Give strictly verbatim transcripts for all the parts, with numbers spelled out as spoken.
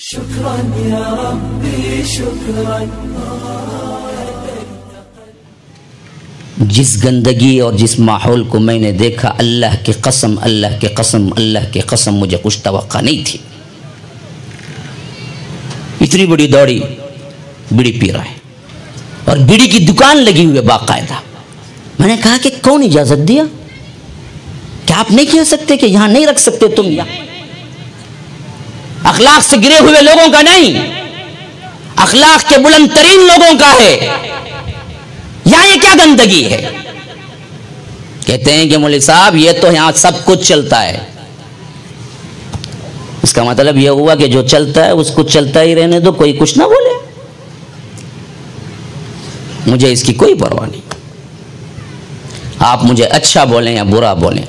شکران یا ربی شکران. جس گندگی اور جس ماحول کو میں نے دیکھا، اللہ کی قسم اللہ کی قسم اللہ کی قسم مجھے کچھ توقع نہیں تھی. اتنی بڑی دوڑی بیڑی پی رہا ہے اور بیڑی کی دکان لگی ہوئی ہے باقاعدہ. میں نے کہا کہ کون اجازت دیا؟ کیا آپ نہیں کہہ سکتے کہ یہاں نہیں رکھ سکتے تم؟ یہاں اخلاق سے گرے ہوئے لوگوں کا نہیں، اخلاق کے بلند ترین لوگوں کا ہے. یہاں یہ کیا گندگی ہے؟ کہتے ہیں کہ مولوی صاحب یہ تو یہاں سب کچھ چلتا ہے. اس کا مطلب یہ ہوا کہ جو چلتا ہے اس کو چلتا ہی رہنے دو، کوئی کچھ نہ بولے. مجھے اس کی کوئی پرواہ نہیں. آپ مجھے اچھا بولیں یا برا بولیں،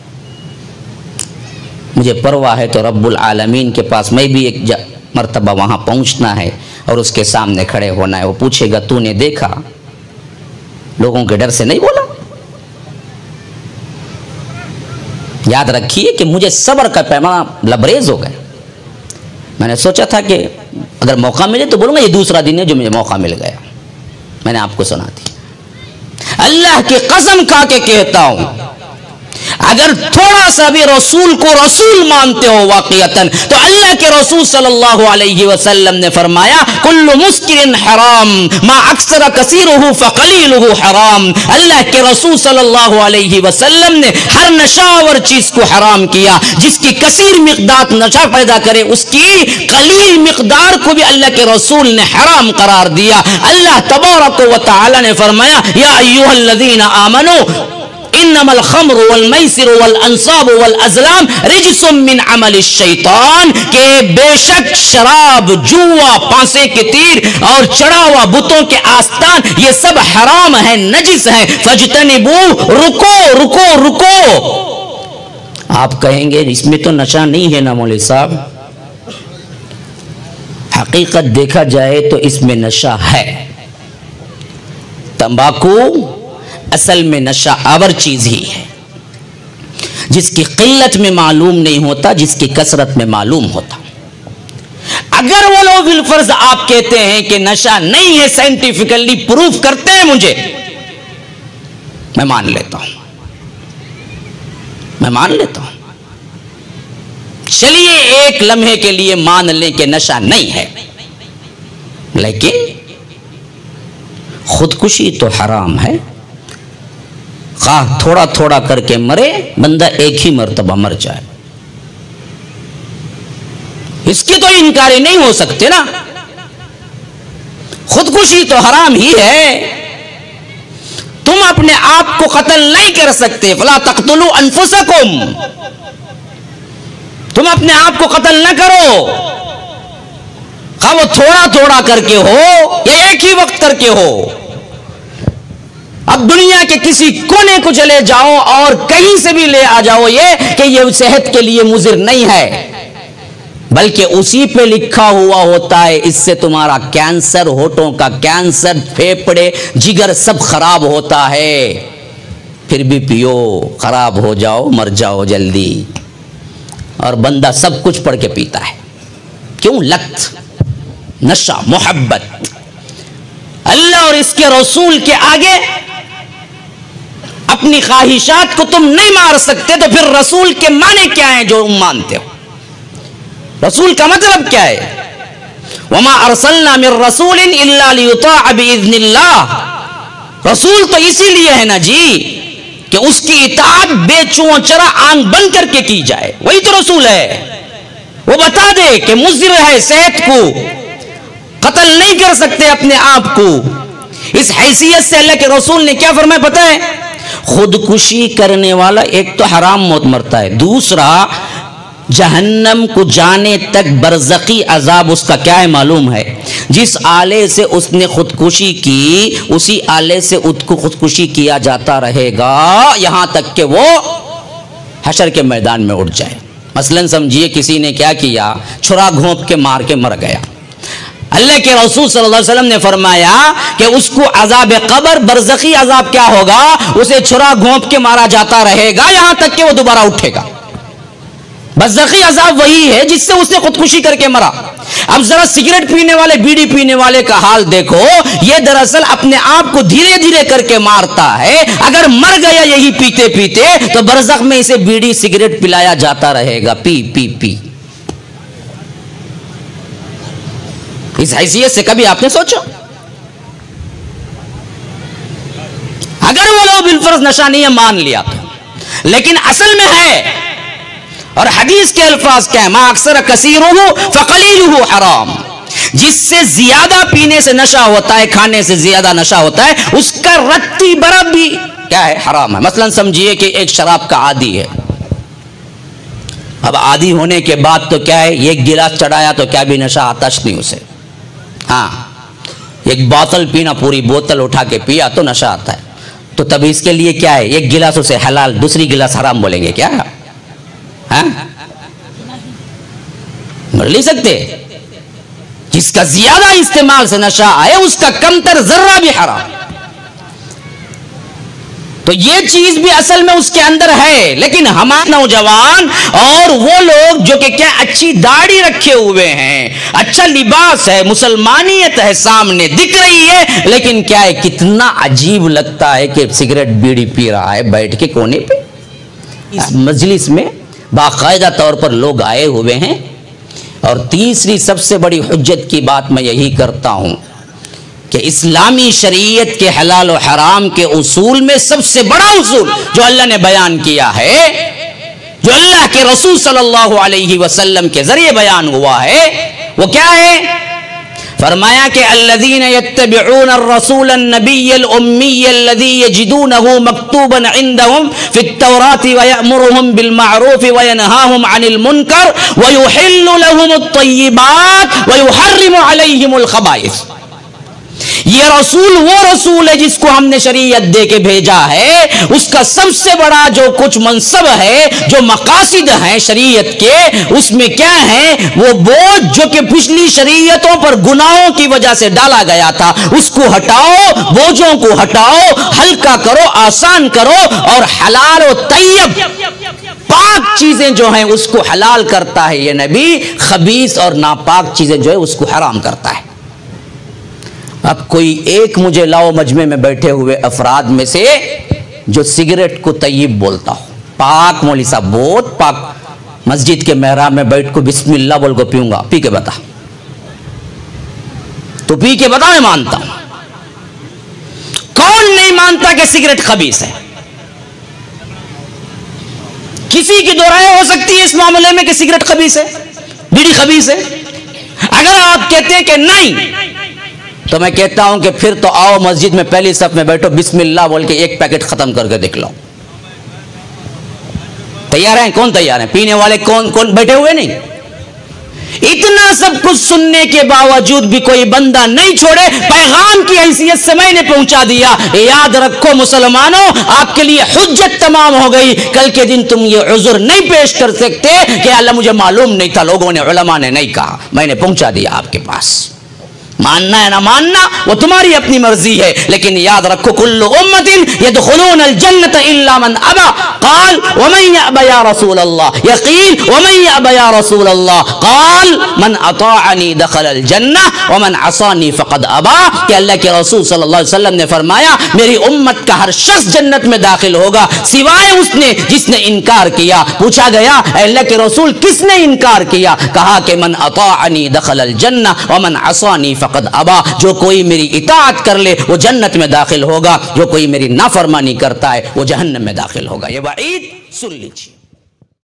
مجھے پرواہ ہے تو رب العالمین کے پاس میں بھی ایک مرتبہ وہاں پہنچنا ہے اور اس کے سامنے کھڑے ہونا ہے. وہ پوچھے گا تو نے دیکھا؟ لوگوں کے ڈر سے نہیں بولا. یاد رکھیے کہ مجھے صبر کا پیمانہ لبریز ہو گئے. میں نے سوچا تھا کہ اگر موقع ملے تو بولوں گا یہ دوسرا دن ہے جو مجھے موقع مل گیا. میں نے آپ کو سنا دی. اللہ کی قسم کھا کے کہتا ہوں، اگر تھوڑا سا بھی رسول کو رسول مانتے ہو واقعتاً، تو اللہ کے رسول صلی اللہ علیہ وسلم نے فرمایا کل مسکر حرام ما اکثر کثیرہ فقلیلہ حرام. اللہ کے رسول صلی اللہ علیہ وسلم نے ہر نشاور چیز کو حرام کیا. جس کی کثیر مقدار نشہ پیدا کرے اس کی قلیل مقدار کو بھی اللہ کے رسول نے حرام قرار دیا. اللہ تبارک و تعالی نے فرمایا یا ایھا الذین آمنوا انما الخمر والمیسر والانصاب والازلام رجس من عمل الشیطان، کہ بے شک شراب، جوا، پانسے کے تیر اور چڑھا ہوا بتوں کے آستان یہ سب حرام ہیں، نجس ہیں. فاجتنبوہ، رکو رکو رکو. آپ کہیں گے اس میں تو نشہ نہیں ہے نا مولوی صاحب. حقیقت دیکھا جائے تو اس میں نشہ ہے. تمباکو اصل میں نشہ آور چیز ہی ہے، جس کی قلت میں معلوم نہیں ہوتا، جس کی کثرت میں معلوم ہوتا. اگر وہ لوگ بالفرض آپ کہتے ہیں کہ نشہ نہیں ہے، سائنٹیفیکلی پروف کرتے ہیں مجھے، میں مان لیتا ہوں میں مان لیتا ہوں چلیے ایک لمحے کے لیے مان لیں کہ نشہ نہیں ہے. لیکن خودکشی تو حرام ہے. خواہ تھوڑا تھوڑا کر کے مرے بندہ، ایک ہی مرتبہ مر جائے، اس کی تو انکاری نہیں ہو سکتے نا. خودکشی تو حرام ہی ہے. تم اپنے آپ کو قتل نہیں کر سکتے. فلا تقتلوا انفسکم، تم اپنے آپ کو قتل نہ کرو، خواہ وہ تھوڑا تھوڑا کر کے ہو یا ایک ہی وقت کر کے ہو. اب دنیا کے کسی کونے کو چلے جاؤ اور کہیں سے بھی لے آ جاؤ یہ کہ یہ صحت کے لیے مضر نہیں ہے، بلکہ اسی پہ لکھا ہوا ہوتا ہے اس سے تمہارا کینسر، ہونٹوں کا کینسر، پھیپڑے، جگر سب خراب ہوتا ہے. پھر بھی پیو، خراب ہو جاؤ، مر جاؤ جلدی. اور بندہ سب کچھ پڑھ کے پیتا ہے. کیوں؟ لت، نشہ، محبت. اللہ اور اس کے رسول کے آگے اپنی خواہشات کو تم نہیں مار سکتے، تو پھر رسول کے معنی کیا ہیں جو تم مانتے ہو؟ رسول کا مطلب کیا ہے؟ وما ارسلنا من رسول الا لیطاع باذن اللہ. رسول تو اسی لیے ہے نا جی کہ اس کی اطاعت بے چوں چرا آنکھ بند کر کے کی جائے. وہی تو رسول ہے. وہ بتا دے کہ مضر ہے صحت کو، قتل نہیں کر سکتے اپنے آپ کو. اس حیثیت سے اللہ کے رسول نے کیا فرمایا پتہ ہے؟ خودکشی کرنے والا ایک تو حرام موت مرتا ہے، دوسرا جہنم کو جانے تک برزخی عذاب اس کا کیا ہے معلوم ہے. جس آلے سے اس نے خودکشی کی اسی آلے سے اس کو خودکشی کیا جاتا رہے گا یہاں تک کہ وہ حشر کے میدان میں اٹھ جائے. مثلا سمجھیے کسی نے کیا کیا، چھرا گھونپ کے مار کے مر گیا. اللہ کے رسول صلی اللہ علیہ وسلم نے فرمایا کہ اس کو عذاب قبر، برزخی عذاب کیا ہوگا؟ اسے چھرا گھونپ کے مارا جاتا رہے گا یہاں تک کہ وہ دوبارہ اٹھے گا. برزخی عذاب وہی ہے جس سے اس نے خودکشی کر کے مرا. اب ذرا سگریٹ پینے والے بیڑی پینے والے کا حال دیکھو، یہ دراصل اپنے آپ کو دھیرے دھیرے کر کے مارتا ہے. اگر مر گیا یہی پیتے پیتے تو برزخ میں اسے بیڑی سگریٹ پلایا جاتا رہے گا، پی پی پی. اس حیثیت سے کبھی آپ نے سوچو؟ اگر وہ لوگ بالفرض نشہ نہیں ہے مان لیا تو، لیکن اصل میں ہے. اور حدیث کے الفاظ کیا ہے؟ ما اکثر کثیرہ فقلیلہ حرام. جس سے زیادہ پینے سے نشہ ہوتا ہے، کھانے سے زیادہ نشہ ہوتا ہے، اس کا رتی برابر بھی کیا ہے؟ حرام ہے. مثلا سمجھیے کہ ایک شراب کا عادی ہے. اب عادی ہونے کے بعد تو کیا ہے، ایک گلاس چڑھایا تو کیا بھی نشہ آتا نہیں اسے. ہاں ایک بوتل پینا، پوری بوتل اٹھا کے پیا تو نشہ آتا ہے. تو تب اس کے لیے کیا ہے، ایک گلاس اسے حلال، دوسری گلاس حرام بولیں گے کیا؟ ہاں لے سکتے. جس کا زیادہ استعمال سے نشہ آئے اس کا کمتر ذرہ بھی حرام. تو یہ چیز بھی اصل میں اس کے اندر ہے. لیکن ہمارے نوجوان اور وہ لوگ جو کہ کیا اچھی داڑھی رکھے ہوئے ہیں، اچھا لباس ہے، مسلمانیت ہے، سامنے دکھ رہی ہے، لیکن کیا ہے، کتنا عجیب لگتا ہے کہ سگریٹ بیڑی پی رہا ہے بیٹھ کے کونے پہ. اس مجلس میں باقاعدہ طور پر لوگ آئے ہوئے ہیں. اور تیسری سب سے بڑی حجت کی بات میں یہی کرتا ہوں کہ اسلامی شریعت کے حلال و حرام کے اصول میں سب سے بڑا اصول جو اللہ نے بیان کیا ہے، جو اللہ کے رسول صلی اللہ علیہ وسلم کے ذریعے بیان ہوا ہے، وہ کیا ہے؟ فرمایا کہ الذین یتبعون الرسول النبی الامی الذی یجدونہ مکتوبا عندهم فی التوراۃ ویأمرهم بالمعروف وینہاہم عن المنکر ویحل لهم الطیبات ویحرم علیہم الخبائث. یہ رسول وہ رسول ہے جس کو ہم نے شریعت دے کے بھیجا ہے. اس کا سب سے بڑا جو کچھ منصب ہے، جو مقاصد ہیں شریعت کے، اس میں کیا ہے، وہ بوجھ جو کہ پچھلی شریعتوں پر گناہوں کی وجہ سے ڈالا گیا تھا اس کو ہٹاؤ، بوجھوں کو ہٹاؤ، ہلکا کرو، آسان کرو. اور حلال و طیب پاک چیزیں جو ہیں اس کو حلال کرتا ہے یہ نبی، خبیث اور ناپاک چیزیں جو ہے اس کو حرام کرتا ہے. اب کوئی ایک مجھے لاؤ مجمع میں بیٹھے ہوئے افراد میں سے جو سگریٹ کو طیب بولتا ہو، پاک مولوی صاحب بہت پاک، مسجد کے محراب میں بیٹھ کو بسم اللہ بول کو پیوں گا، پی کے بتا، تو پی کے بتا، میں مانتا ہوں. کون نہیں مانتا کہ سگریٹ خبیث ہے؟ کسی کی دو رائے ہو سکتی ہے اس معاملے میں کہ سگریٹ خبیث ہے، بیڑی خبیث ہے. اگر آپ کہتے ہیں کہ نہیں تو میں کہتا ہوں کہ پھر تو آؤ مسجد میں پہلی صف میں بیٹھو، بسم اللہ بول کے ایک پیکٹ ختم کر کے دیکھ لو. تیار ہیں؟ کون تیار ہیں؟ پینے والے کون کون بیٹھے ہوئے نہیں؟ اتنا سب کچھ سننے کے باوجود بھی کوئی بندہ نہیں چھوڑے. پیغام کی حیثیت سے میں نے پہنچا دیا. یاد رکھو مسلمانوں، آپ کے لیے حجت تمام ہو گئی. کل کے دن تم یہ عذر نہیں پیش کر سکتے کہ اللہ مجھے معلوم نہیں تھا، لوگوں نے، علماء نے نہیں کہا. میں نے پہنچا دیا آپ کے پاس. ماننا ہے نہ ماننا وہ تمہاری اپنی مرضی ہے، لیکن یاد رکھو کل امت يدخلون الجنت الا من ابى قال ومن يأبى یا رسول اللہ، یقین ومن يأبى یا رسول اللہ قال من اطاعنی دخل الجنہ ومن عصانی فقد ابى. کہ اللہ کے رسول صلی اللہ علیہ وسلم نے فرمایا میری امت کا ہر شخص جنت میں داخل ہوگا سوائے اس نے جس نے انکار کیا. پوچھا گیا اے اللہ کے رسول کس نے انکار کیا؟ کہا کہ من اطاعنی دخل الجنہ ومن عصانی فقد ابا. جو کوئی میری اطاعت کر لے وہ جنت میں داخل ہوگا، جو کوئی میری نافرمانی کرتا ہے وہ جہنم میں داخل ہوگا. یہ وعید سن لیجیے.